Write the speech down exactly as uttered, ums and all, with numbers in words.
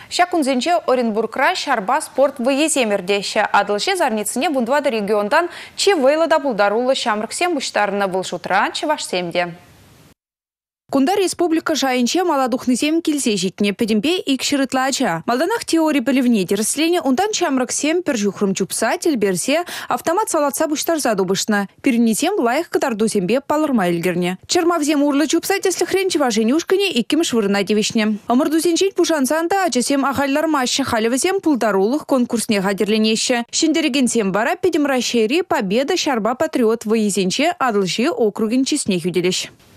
Шакунзенче Оренбургра шарба спорт выеземердеща. Адылше зарницыне бундвады региондан чевейлада булдарулы шамрыксем буштарына был шутра чевашсемде. Кунда республика жайынче маладухнызем килсе житне педемпе икширытлача. Малданах теории поливне дерсление ундан чамрыксем пержухрым чупса тельберсе автомат салатса буштарза дубышна. Перенесем лайх катардузембе палырма илгерне. Чермавзем урлы чупса если хрен чеваженюшкане икким швырына девишне. Амырдузенчить пушансанда ачасем ахайлар маща халевазем пулдарулых конкурсне гадерленеще. Шиндерегенсем бара педемращери победа шарба патриот выезенче адылжи округин чесне юделеш.